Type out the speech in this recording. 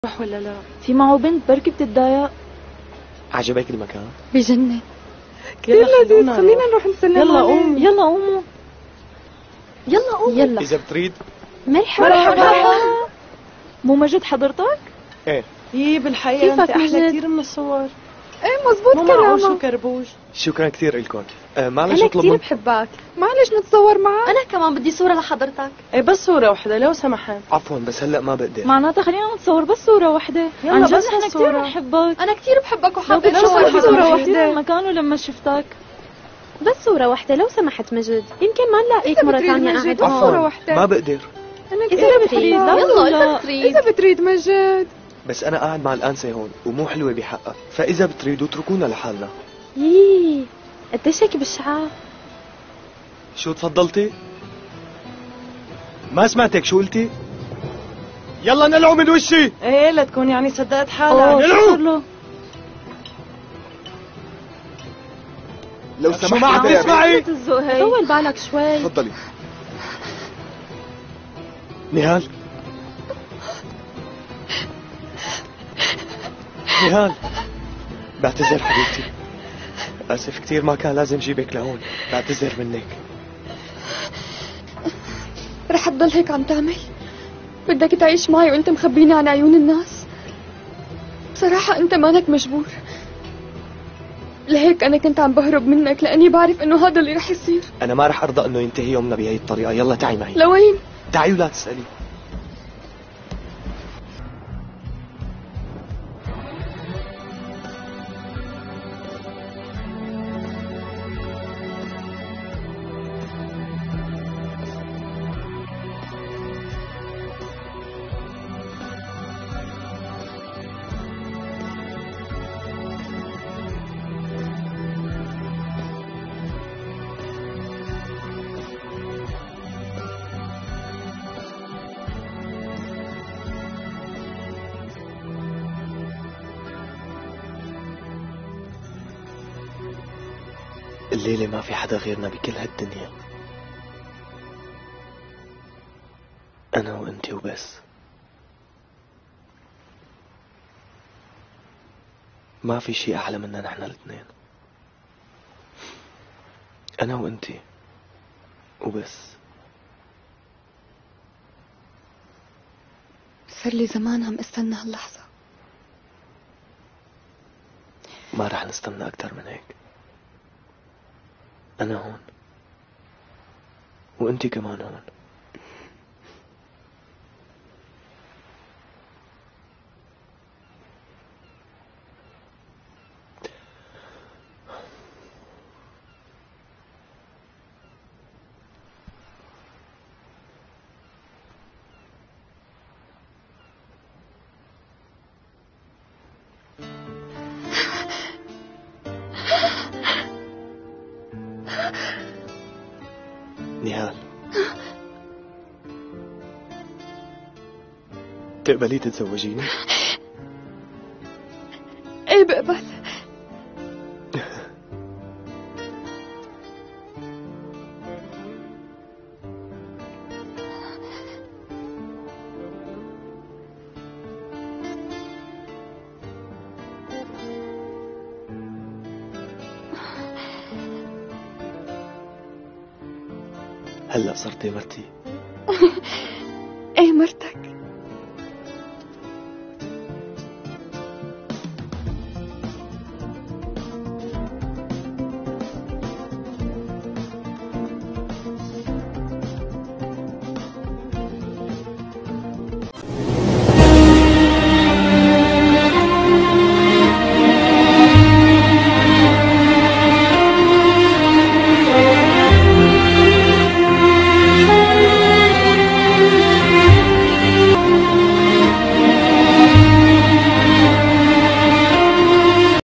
صح ولا لا؟ في معه بنت بركي بتتضايق. عجبك المكان؟ بجنن. كثير لذيذ، خلينا نروح نسلم عليه. يلا قوموا يلا قوموا يلا قومي. يلا. إذا بتريد. مرحبا. مو مجد حضرتك؟ إيه. إيه بالحقيقة أنت كيفك أحلى مجد؟ كثير من الصور. ايه مزبوط مو معقول شو كلامك. كربوش. شكرا كثير لكم. معلش انا اطلب كثير من... بحبك. معلش نتصور معك. أنا كمان بدي صورة لحضرتك. إيه بس صورة واحدة لو سمحت. عفوا بس هلا ما بقدر. معناتها خلينا نتصور بس صورة واحدة. يلا عن جد بس نحن كثير صورة. بنحبك. أنا كتير بحبك لو وحابة كنت صورة شفتك واحدة. واحدة مكانه لما شفتك. بس صورة واحدة لو سمحت مجد، يمكن ما نلاقيك مرة ثانية قاعد بس هون. صورة واحدة. ما بقدر. إذا بتريد يلا إذا بتريد. إذا بتريد مجد. بس أنا قاعد مع الأنسة هون ومو حلوة بحقها، فإذا بتريدوا اتركونا لحالنا. يي قديش هيك بالشعار؟ شو تفضلتي؟ ما سمعتك شو قلتي؟ يلا نلعو من وشي. إيه لا تكون يعني صدقت حالك. اوه شو صار له؟ لو شو سمحت ما عم يا تسمعي؟ قلة الذوق هي. طول بالك شوي. تفضلي. نهال. نهال. بعتذر حبيبتي. آسف كثير ما كان لازم جيبك لهون. بعتذر منك. رح تضل هيك عم تعمل؟ بدك تعيش معي وانت مخبيني عن عيون الناس؟ بصراحة انت مانك مجبور. لهيك انا كنت عم بهرب منك لاني بعرف انه هذا اللي رح يصير. أنا ما رح أرضى إنه ينتهي يومنا بهي الطريقة. يلا تعي معي. لوين؟ تعي ولا تسألي. الليلة ما في حدا غيرنا بكل هالدنيا. أنا وأنتي وبس. ما في شيء أحلى منا نحن الاثنين. أنا وأنتي وبس. صار لي زمان عم استنى هاللحظة. ما رح نستنى أكتر من هيك. أنا هون وأنتي كمان هون. نهال، تقبلي تتزوجيني؟ ايه بقبل. هلأ صرتي مرتي. ايه مرتك.